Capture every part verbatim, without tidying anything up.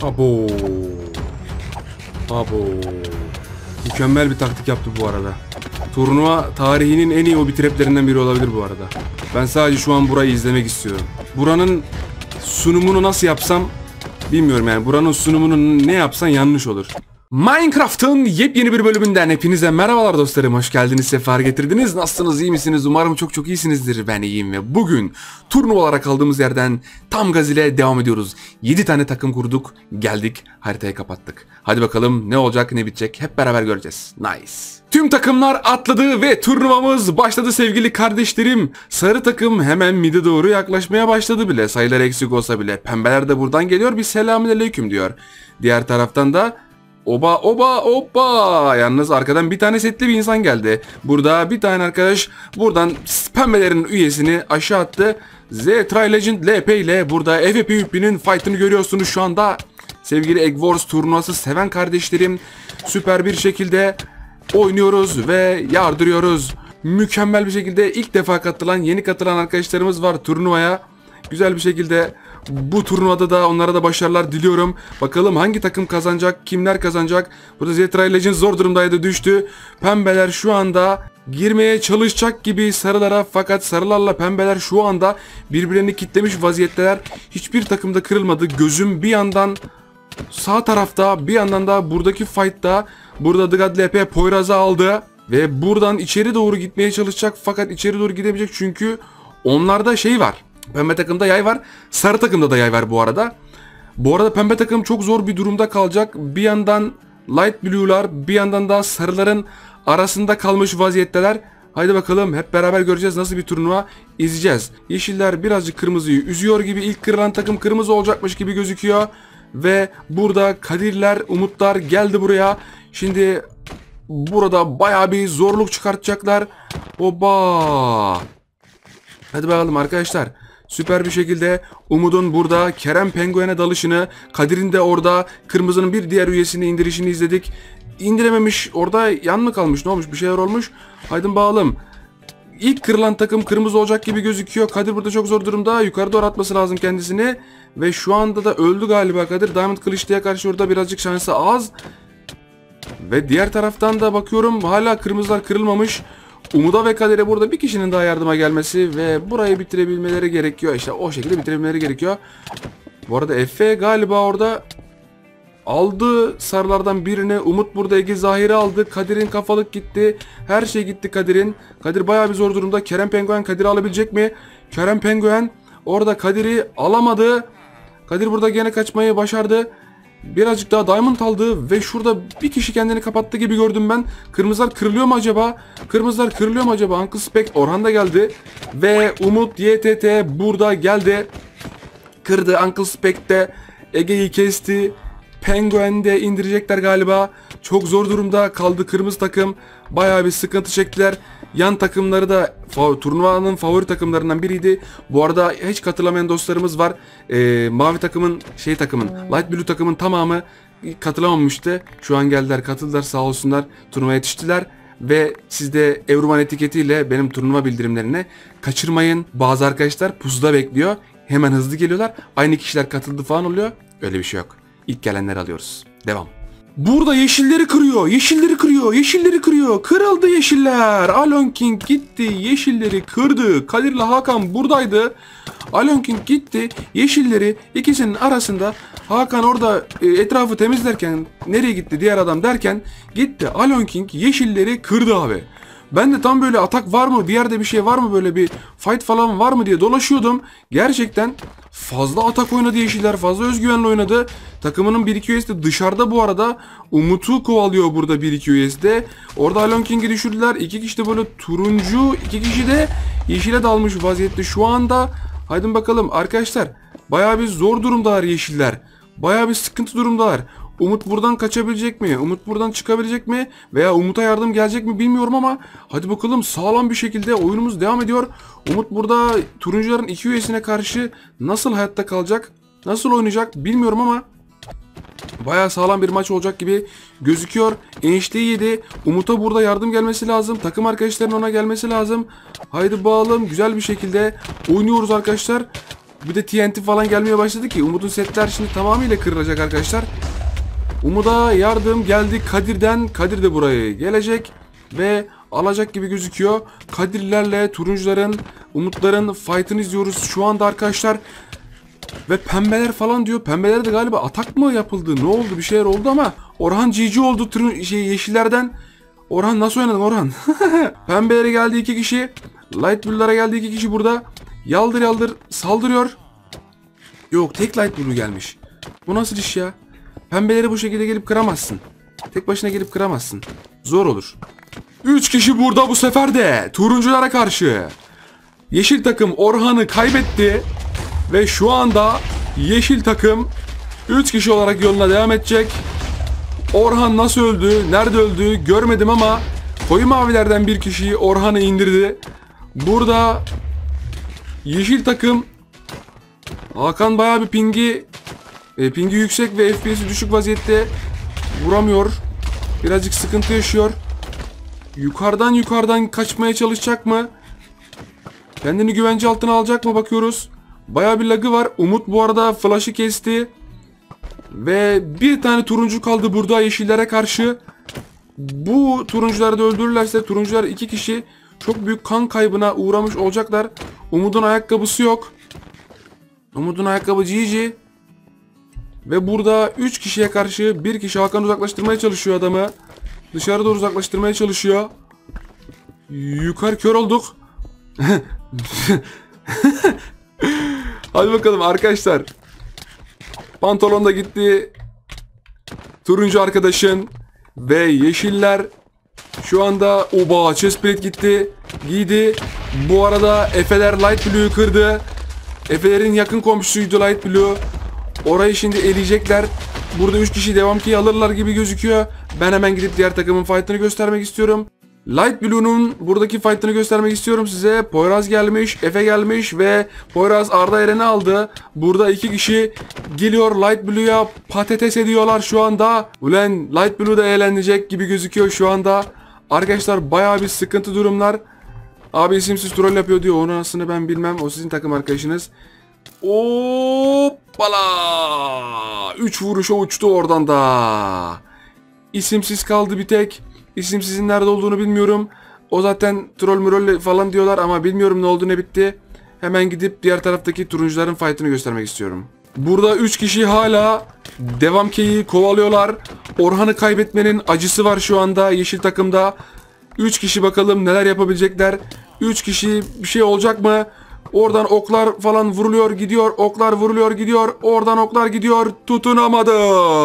Abo. Abo. Mükemmel bir taktik yaptı bu arada. Turnuva tarihinin en iyi hobi traplerinden biri olabilir bu arada. Ben sadece şu an burayı izlemek istiyorum. Buranın sunumunu nasıl yapsam bilmiyorum yani. Buranın sunumunu ne yapsan yanlış olur. Minecraft'ın yepyeni bir bölümünden hepinize merhabalar dostlarım. Hoş geldiniz, sefer getirdiniz. Nasılsınız, iyi misiniz? Umarım çok çok iyisinizdir. Ben iyiyim ve bugün turnuvalara kaldığımız yerden tam gaz ile devam ediyoruz. yedi tane takım kurduk, geldik, haritayı kapattık. Hadi bakalım ne olacak, ne bitecek hep beraber göreceğiz. Nice. Tüm takımlar atladı ve turnuvamız başladı sevgili kardeşlerim. Sarı takım hemen mid'e doğru yaklaşmaya başladı bile. Sayılar eksik olsa bile. Pembeler de buradan geliyor, bir selamünaleyküm diyor. Diğer taraftan da oba oba oba. Yalnız arkadan bir tane setli bir insan geldi. Burada bir tane arkadaş buradan pembelerin üyesini aşağı attı. Z Tri-Legend L P ile burada F F P U P'nin fight'ını görüyorsunuz şu anda. Sevgili Egg Wars turnuvası seven kardeşlerim, süper bir şekilde oynuyoruz ve yardırıyoruz. Mükemmel bir şekilde ilk defa katılan, yeni katılan arkadaşlarımız var turnuvaya. Güzel bir şekilde bu turnuvada da onlara da başarılar diliyorum. Bakalım hangi takım kazanacak, kimler kazanacak. Burada Z Tri-Legend zor durumdaydı, düştü. Pembeler şu anda girmeye çalışacak gibi sarılara, fakat sarılarla pembeler şu anda birbirlerini kitlemiş vaziyetteler. Hiçbir takımda kırılmadı. Gözüm bir yandan sağ tarafta, bir yandan da buradaki fight'ta. Burada The God L P Poyraz'ı aldı ve buradan içeri doğru gitmeye çalışacak, fakat içeri doğru gidemeyecek çünkü onlarda şey var. Pembe takımda yay var, sarı takımda da yay var bu arada. Bu arada pembe takım çok zor bir durumda kalacak. Bir yandan Light Blue'lar, bir yandan da sarıların arasında kalmış vaziyetteler. Haydi bakalım hep beraber göreceğiz nasıl bir turnuva izleyeceğiz. Yeşiller birazcık kırmızıyı üzüyor gibi, ilk kırılan takım kırmızı olacakmış gibi gözüküyor. Ve burada Kadirler, Umutlar geldi buraya. Şimdi burada bayağı bir zorluk çıkartacaklar. Oba! Hadi bakalım arkadaşlar. Süper bir şekilde Umut'un burada Kerem Penguen'e dalışını, Kadir'in de orada kırmızının bir diğer üyesini indirişini izledik. İndirememiş, orada yan mı kalmış, ne olmuş, bir şeyler olmuş. Haydi bakalım. İlk kırılan takım kırmızı olacak gibi gözüküyor. Kadir burada çok zor durumda. Yukarı doğru atması lazım kendisini. Ve şu anda da öldü galiba Kadir. Diamond Kılıçlı'ya karşı orada birazcık şansı az. Ve diğer taraftan da bakıyorum hala kırmızılar kırılmamış. Umut'a ve Kadir'e burada bir kişinin daha yardıma gelmesi ve burayı bitirebilmeleri gerekiyor. İşte o şekilde bitirebilmeleri gerekiyor. Bu arada Efe galiba orada aldı sarılardan birini. Umut burada Ege Zahir'i aldı. Kadir'in kafalık gitti. Her şey gitti Kadir'in. Kadir bayağı bir zor durumda. Kerem Penguen Kadir'i alabilecek mi? Kerem Penguen orada Kadir'i alamadı. Kadir burada gene kaçmayı başardı. Birazcık daha diamond aldı ve şurada bir kişi kendini kapattı gibi gördüm ben. Kırmızılar kırılıyor mu acaba? Kırmızılar kırılıyor mu acaba? Uncle Spec, Orhan da geldi. Ve Umut Y T T burada geldi. Kırdı. Uncle Spec de Ege'yi kesti. Penguin de indirecekler galiba. Çok zor durumda kaldı kırmızı takım. Bayağı bir sıkıntı çektiler. Yan takımları da turnuvanın favori takımlarından biriydi. Bu arada hiç katılamayan dostlarımız var. Ee, mavi takımın, şey takımın, Light Blue takımın tamamı katılamamıştı. Şu an geldiler, katıldılar, sağ olsunlar. Turnuvaya yetiştiler. Ve siz de Evruman etiketiyle benim turnuva bildirimlerini kaçırmayın. Bazı arkadaşlar pusuda bekliyor. Hemen hızlı geliyorlar. Aynı kişiler katıldı falan oluyor. Öyle bir şey yok. İlk gelenleri alıyoruz. Devam. Burada yeşilleri kırıyor. Yeşilleri kırıyor. Yeşilleri kırıyor. Kırıldı yeşiller. Alon King gitti. Yeşilleri kırdı. Kadir'le Hakan buradaydı. Alon King gitti. Yeşilleri ikisinin arasında. Hakan orada e, etrafı temizlerken nereye gitti diğer adam derken gitti. Alon King yeşilleri kırdı abi. Ben de tam böyle atak var mı, bir yerde bir şey var mı, böyle bir fight falan var mı diye dolaşıyordum. Gerçekten fazla atak oynadı yeşiller, fazla özgüvenli oynadı. Takımının bir iki üyesi de dışarıda bu arada. Umut'u kovalıyor burada bir iki üyesi de. Orada Alon King'i düşürdüler. İki kişi de böyle turuncu, iki kişi de yeşile dalmış vaziyette şu anda. Haydi bakalım arkadaşlar. Bayağı bir zor durumdalar yeşiller. Bayağı bir sıkıntı durumdalar. Umut buradan kaçabilecek mi? Umut buradan çıkabilecek mi? Veya Umut'a yardım gelecek mi bilmiyorum ama hadi bakalım, sağlam bir şekilde oyunumuz devam ediyor. Umut burada turuncuların iki üyesine karşı nasıl hayatta kalacak? Nasıl oynayacak bilmiyorum ama bayağı sağlam bir maç olacak gibi gözüküyor. Enişteyi yedi. Umut'a burada yardım gelmesi lazım. Takım arkadaşlarının ona gelmesi lazım. Haydi bakalım, güzel bir şekilde oynuyoruz arkadaşlar. Bir de T N T falan gelmeye başladı ki Umut'un setler şimdi tamamıyla kırılacak arkadaşlar. Umut'a yardım geldi Kadir'den. Kadir de buraya gelecek ve alacak gibi gözüküyor. Kadirlerle turuncuların, Umutların fight'ını izliyoruz şu anda arkadaşlar. Ve pembeler falan diyor. Pembeler de galiba atak mı yapıldı? Ne oldu? Bir şeyler oldu ama Orhan G G oldu turun şey yeşillerden. Orhan nasıl oynadın Orhan? Pembelere geldi iki kişi. Light Blue'lara geldi iki kişi burada. Yaldır yaldır saldırıyor. Yok tek Light Blue gelmiş. Bu nasıl iş ya? Pembeleri bu şekilde gelip kıramazsın. Tek başına gelip kıramazsın. Zor olur. üç kişi burada bu sefer de. Turunculara karşı. Yeşil takım Orhan'ı kaybetti. Ve şu anda yeşil takım üç kişi olarak yoluna devam edecek. Orhan nasıl öldü, nerede öldü görmedim ama koyu mavilerden bir kişi Orhan'ı indirdi. Burada yeşil takım Hakan bayağı bir pingi e, pingi yüksek ve F P S'i düşük vaziyette, vuramıyor. Birazcık sıkıntı yaşıyor. Yukarıdan yukarıdan kaçmaya çalışacak mı? Kendini güvence altına alacak mı bakıyoruz. Bayağı bir lagı var. Umut bu arada flash'ı kesti. Ve bir tane turuncu kaldı burada yeşillere karşı. Bu turuncuları da öldürürlerse turuncular iki kişi çok büyük kan kaybına uğramış olacaklar. Umut'un ayakkabısı yok. Umut'un ayakkabı G G. Ve burada üç kişiye karşı bir kişi Hakan uzaklaştırmaya çalışıyor adamı. Dışarı doğru uzaklaştırmaya çalışıyor. Yukarı kör olduk. Hadi bakalım arkadaşlar. Pantolon da gitti. Turuncu arkadaşın. Ve yeşiller şu anda oba chestplate gitti. Giydi. Bu arada Efe'ler Light Blue'yu kırdı. Efe'lerin yakın komşusuydu Light Blue. Orayı şimdi eleyecekler. Burada üç kişi devam ki alırlar gibi gözüküyor. Ben hemen gidip diğer takımın fight'ını göstermek istiyorum. Light Blue'nun buradaki fight'ını göstermek istiyorum size. Poyraz gelmiş, Efe gelmiş ve Poyraz Arda Eren'i aldı. Burada iki kişi geliyor Light Blue'ya patates ediyorlar şu anda. Ulan Light Blue da eğlenecek gibi gözüküyor şu anda. Arkadaşlar bayağı bir sıkıntı durumlar. Abi isimsiz troll yapıyor diyor. Onun aslında ben bilmem. O sizin takım arkadaşınız. Hoppala! üç vuruşa uçtu oradan da. İsimsiz kaldı bir tek. İsimsizin nerede olduğunu bilmiyorum. O zaten troll mürol falan diyorlar ama bilmiyorum ne oldu ne bitti. Hemen gidip diğer taraftaki turuncuların fight'ını göstermek istiyorum. Burada üç kişi hala devam keyi kovalıyorlar. Orhan'ı kaybetmenin acısı var şu anda yeşil takımda. üç kişi bakalım neler yapabilecekler. üç kişi bir şey olacak mı? Oradan oklar falan vuruluyor gidiyor. Oklar vuruluyor gidiyor. Oradan oklar gidiyor. Tutunamadı.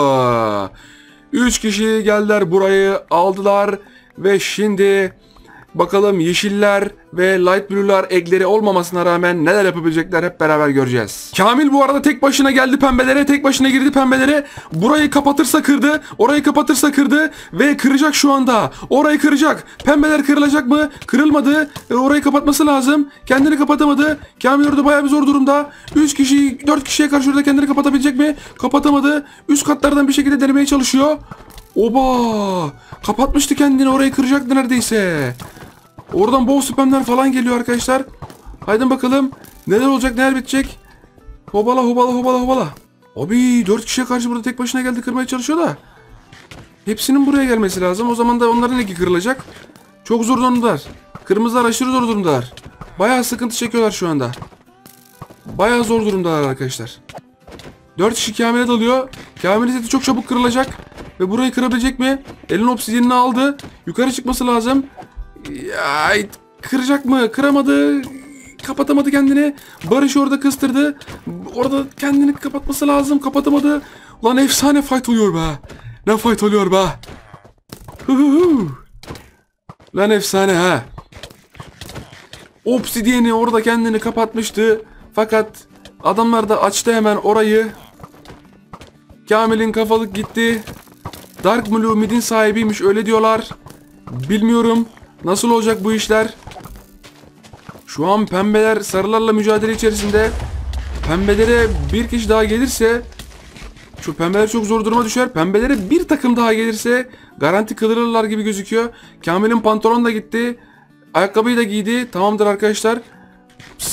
üç kişi geldiler burayı aldılar. Ve şimdi bakalım yeşiller ve light blue'lar ekleri olmamasına rağmen neler yapabilecekler hep beraber göreceğiz. Kamil bu arada tek başına geldi pembelere. Tek başına girdi pembelere. Burayı kapatırsa kırdı. Orayı kapatırsa kırdı. Ve kıracak şu anda. Orayı kıracak. Pembeler kırılacak mı? Kırılmadı. E, orayı kapatması lazım. Kendini kapatamadı. Kamil orada bayağı bir zor durumda. üç kişi, dört kişiye karşı orada kendini kapatabilecek mi? Kapatamadı. Üst katlardan bir şekilde denemeye çalışıyor. Oba! Kapatmıştı kendini. Orayı kıracaktı neredeyse. Oradan bol spamler falan geliyor arkadaşlar. Haydi bakalım. Neler olacak, neler bitecek. Hobala hobala hobala hobala. Abi dört kişiye karşı burada tek başına geldi kırmaya çalışıyor da. Hepsinin buraya gelmesi lazım. O zaman da onların eki kırılacak. Çok zor durumdalar. Kırmızılar aşırı zor durumdalar. Bayağı sıkıntı çekiyorlar şu anda. Bayağı zor durumdalar arkadaşlar. dört kişi Kamil'e dalıyor. Kamil'in seti çok çabuk kırılacak. Ve burayı kırabilecek mi? Elin obsidyenini aldı. Yukarı çıkması lazım. Ay, kıracak mı? Kıramadı. Kapatamadı kendini. Barış orada kıstırdı. Orada kendini kapatması lazım. Kapatamadı. Lan efsane fight oluyor be. Ne fight oluyor be. Huhuhu. Lan efsane ha. Obsidyeni orada kendini kapatmıştı. Fakat adamlar da açtı hemen orayı. Kamil'in kafalık gitti. Dark Blue mid'in sahibiymiş öyle diyorlar. Bilmiyorum. Nasıl olacak bu işler? Şu an pembeler sarılarla mücadele içerisinde. Pembelere bir kişi daha gelirse şu pembeler çok zor duruma düşer. Pembelere bir takım daha gelirse garanti kılırırlar gibi gözüküyor. Kamil'in pantolon da gitti. Ayakkabıyı da giydi. Tamamdır arkadaşlar.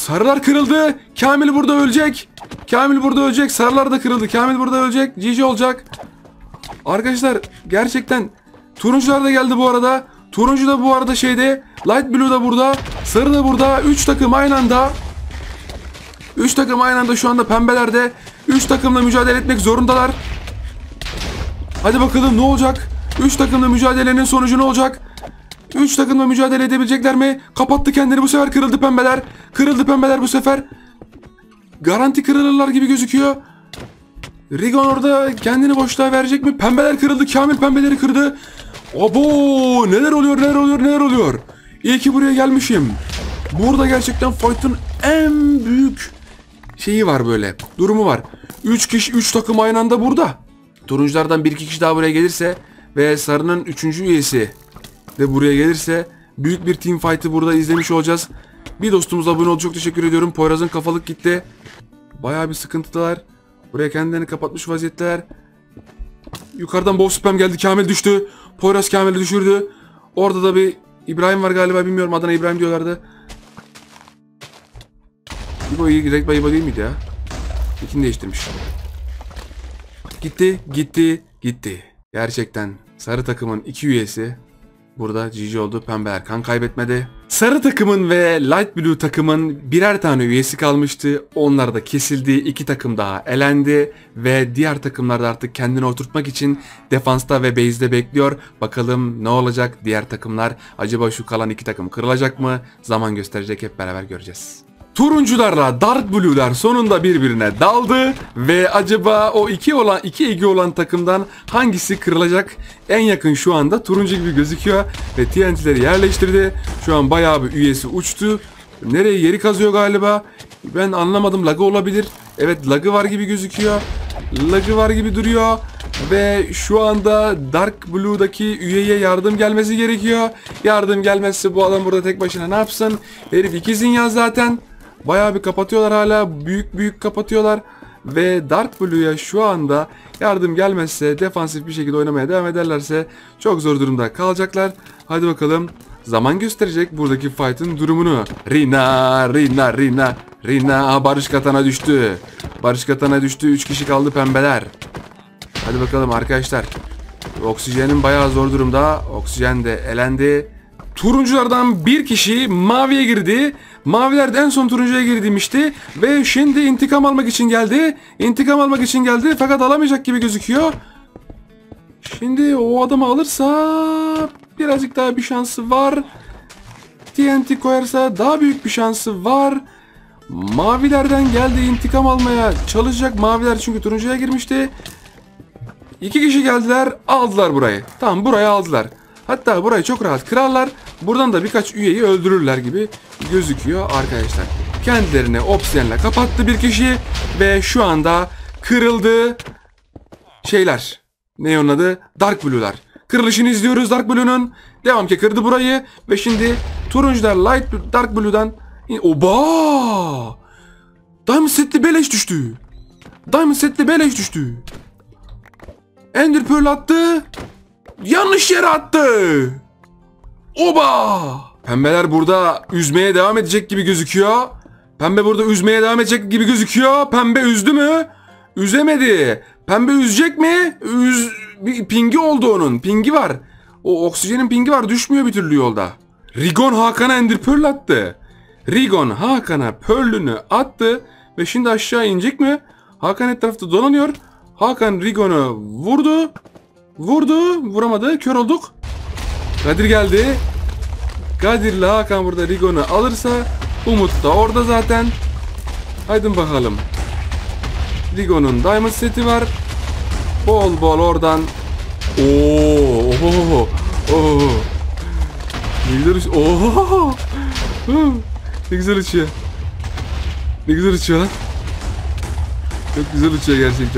Sarılar kırıldı. Kamil burada ölecek. Kamil burada ölecek. Sarılar da kırıldı. Kamil burada ölecek. G G olacak. Arkadaşlar gerçekten turuncular da geldi bu arada. Turuncu da bu arada şeyde. Light Blue da burada. Sarı da burada. üç takım aynı anda. üç takım aynı anda şu anda pembelerde. üç takımla mücadele etmek zorundalar. Hadi bakalım ne olacak? üç takımla mücadelenin sonucu ne olacak? üç takımla mücadele edebilecekler mi? Kapattı kendini, bu sefer kırıldı pembeler. Kırıldı pembeler bu sefer. Garanti kırılırlar gibi gözüküyor. Rigon orada kendini boşluğa verecek mi? Pembeler kırıldı. Kamil pembeleri kırdı. Abo, neler oluyor neler oluyor neler oluyor. İyi ki buraya gelmişim. Burada gerçekten fight'ın en büyük şeyi var böyle. Durumu var. üç kişi üç takım aynı anda burada. Turunculardan bir iki kişi daha buraya gelirse ve sarının üçüncü üyesi de buraya gelirse büyük bir team fight'ı burada izlemiş olacağız. Bir dostumuz abone oldu. Çok teşekkür ediyorum. Poyraz'ın kafalık gitti. Bayağı bir sıkıntılar. Buraya kendilerini kapatmış vaziyetteler. Yukarıdan bow spam geldi. Kamil düştü. Poyraz Kamil'i düşürdü. Orada da bir İbrahim var galiba. Bilmiyorum, adına İbrahim diyorlardı. İbo iyi. Rekba İbo değil miydi ya? İkini değiştirmiş. Gitti. Gitti. Gitti. Gerçekten sarı takımın iki üyesi burada G G oldu. Pembeler kan kaybetmedi. Sarı takımın ve Light Blue takımın birer tane üyesi kalmıştı. Onlar da kesildi. İki takım daha elendi. Ve diğer takımlar da artık kendini oturtmak için defansta ve base'de bekliyor. Bakalım ne olacak diğer takımlar? Acaba şu kalan iki takım kırılacak mı? Zaman gösterecek, hep beraber göreceğiz. Turuncularla Dark Blue'lar sonunda birbirine daldı ve acaba o iki olan iki egi olan takımdan hangisi kırılacak? En yakın şu anda turuncu gibi gözüküyor ve T N T'leri yerleştirdi. Şu an bayağı bir üyesi uçtu. Nereye, yeri kazıyor galiba. Ben anlamadım, lagı olabilir. Evet, lagı var gibi gözüküyor. Lagı var gibi duruyor. Ve şu anda Dark Blue'daki üyeye yardım gelmesi gerekiyor. Yardım gelmezse bu adam burada tek başına ne yapsın? Herif ikizin ya zaten. Bayağı bir kapatıyorlar hala. Büyük büyük kapatıyorlar. Ve Dark Blue'ya şu anda yardım gelmezse, defansif bir şekilde oynamaya devam ederlerse çok zor durumda kalacaklar. Hadi bakalım. Zaman gösterecek buradaki fight'ın durumunu. Rina, Rina, Rina, Rina. Aha, Barış Katana düştü. Barış Katana düştü. üç kişi kaldı pembeler. Hadi bakalım arkadaşlar. Oksijenin bayağı zor durumda. Oksijen de elendi. Turunculardan bir kişi maviye girdi. Maviler de en son turuncuya girdimişti. Ve şimdi intikam almak için geldi. İntikam almak için geldi. Fakat alamayacak gibi gözüküyor. Şimdi o adamı alırsa birazcık daha bir şansı var. T N T koyarsa daha büyük bir şansı var. Mavilerden geldi, intikam almaya çalışacak. Maviler çünkü turuncuya girmişti. İki kişi geldiler, aldılar burayı. Tamam, burayı aldılar. Hatta burayı çok rahat kırarlar. Buradan da birkaç üyeyi öldürürler gibi gözüküyor arkadaşlar. Kendilerini obsidiyenle kapattı bir kişi. Ve şu anda kırıldı şeyler. Ne onun adı? Dark Blue'lar. Kırılışını izliyoruz Dark Blue'nun. Devam ki kırdı burayı. Ve şimdi turuncular Light Blue, Dark Blue'dan. Oba! Diamond setli beleş düştü. Diamond setli beleş düştü. Ender Pearl attı. Yanlış yere attı. Oba! Pembeler burada üzmeye devam edecek gibi gözüküyor. Pembe burada üzmeye devam edecek gibi gözüküyor. Pembe üzdü mü? Üzemedi. Pembe üzecek mi? Üz... Bir pingi oldu onun. Pingi var. O oksijenin pingi var. Düşmüyor bir türlü yolda. Rigon Hakan'a Ender Pearl attı. Rigon Hakan'a Pearl'ünü attı. Ve şimdi aşağı inecek mi? Hakan etrafta dolanıyor. Hakan Rigon'u vurdu. Vurdu. Vuramadı. Kör olduk. Kadir geldi. Kadir'le Hakan burada Rigon'u alırsa Umut da orada zaten. Haydi bakalım. Rigon'un Diamond seti var. Bol bol oradan. Oo, oo, oo. Ne güzel uçuyor. Oo. Ne güzel uçuyor. Ne güzel uçuyor lan. Çok güzel uçuyor gerçekten.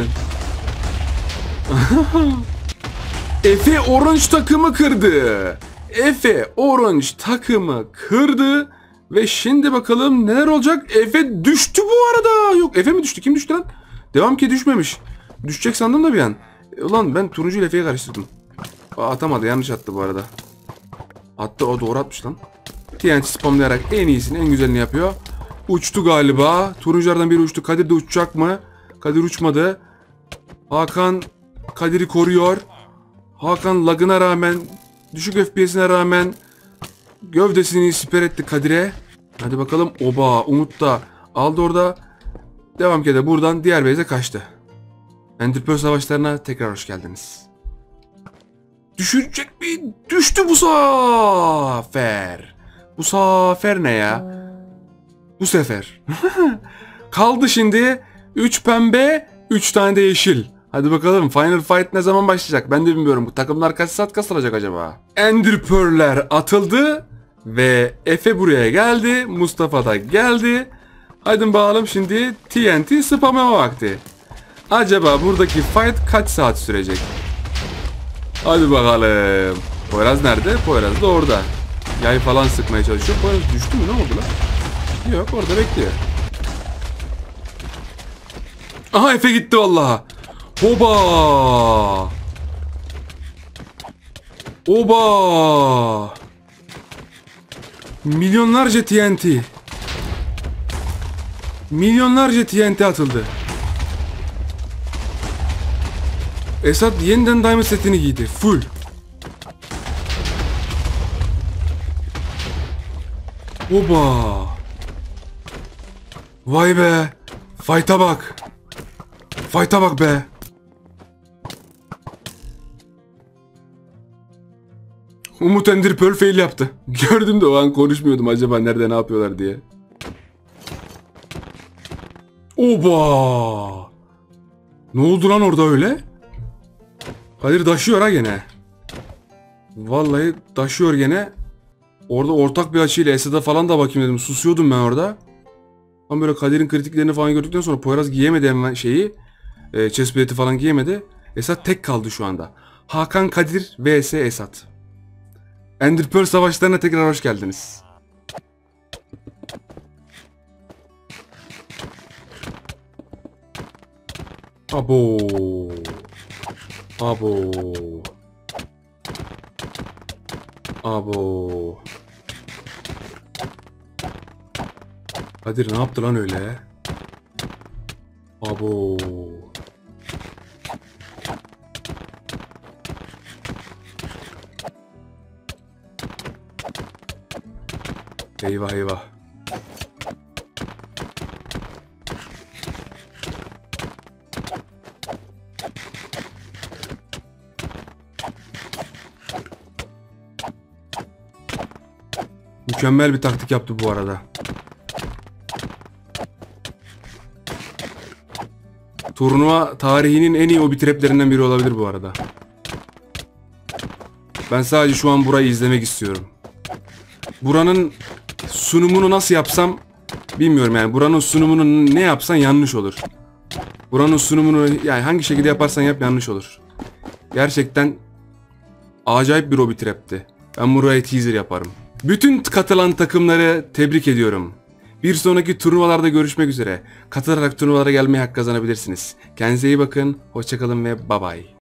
Efe Orange takımı kırdı. Efe Orange takımı kırdı. Ve şimdi bakalım neler olacak. Efe düştü bu arada. Yok, Efe mi düştü? Kim düştü lan? Devam ki düşmemiş. Düşecek sandım da bir an. E, ulan ben turuncu ile Efe'yi karıştırdım. Aa, atamadı, yanlış attı bu arada. Attı, o doğru atmış lan. T N T spamlayarak en iyisini, en güzelini yapıyor. uçtu galiba. Turunculardan biri uçtu. Kadir de uçacak mı? Kadir uçmadı. Hakan Kadir'i koruyor. Hakan lagına rağmen, düşük F P S'ine rağmen gövdesini siper etti Kadir'e. Hadi bakalım. Oba, Umut da aldı orada. Devam ki de buradan diğer base'e kaçtı. Ender Pearl savaşlarına tekrar hoş geldiniz. Düşürecek mi? Düştü bu sefer. Bu sefer ne ya? Bu sefer. Kaldı şimdi üç pembe, üç tane de yeşil. Hadi bakalım Final Fight ne zaman başlayacak? Ben de bilmiyorum. Bu takımlar kaç saat kasılacak acaba? Ender Pearl'ler atıldı ve Efe buraya geldi. Mustafa da geldi. Hadi bakalım şimdi T N T spamlama vakti. Acaba buradaki fight kaç saat sürecek? Hadi bakalım. Poyraz nerede? Poyraz da orada. Yay falan sıkmaya çalışıyor. Poyraz düştü mü? Ne oldu lan? Yok, orada bekliyor. Aha, Efe gitti vallahi. Hoba. Oba. Milyonlarca T N T. Milyonlarca T N T atıldı. Esat yeniden Diamond setini giydi. Full. Oba. Vay be. Fight'a bak. Fight'a bak be. Umut Ender Pearl fail yaptı. Gördüm de o an konuşmuyordum acaba nerede ne yapıyorlar diye. Oba. Ne oldu lan orada öyle? Kadir taşıyor ha gene. Vallahi taşıyor gene. Orada ortak bir açıyla Esad'a falan da bakayım dedim. Susuyordum ben orada. Ama böyle Kadir'in kritiklerini falan gördükten sonra Poyraz giyemedi hemen şeyi. E, chest plate'i falan giyemedi. Esad tek kaldı şu anda. Hakan Kadir vs Esad. Ender Pearl savaşlarına tekrar hoş geldiniz. Abo. Abo. Abo. Kadir ne yaptı lan öyle? Abo. Eyvah eyvah. Mükemmel bir taktik yaptı bu arada. Turnuva tarihinin en iyi obi traplerinden biri olabilir bu arada. Ben sadece şu an burayı izlemek istiyorum. Buranın sunumunu nasıl yapsam bilmiyorum yani. Buranın sunumunu ne yapsan yanlış olur. Buranın sunumunu yani hangi şekilde yaparsan yap yanlış olur. Gerçekten acayip bir obi trap'ti. Ben buraya teaser yaparım. Bütün katılan takımları tebrik ediyorum. Bir sonraki turnuvalarda görüşmek üzere. Katılarak turnuvalara gelmeye hak kazanabilirsiniz. Kendinize iyi bakın. Hoşça kalın ve bye bye.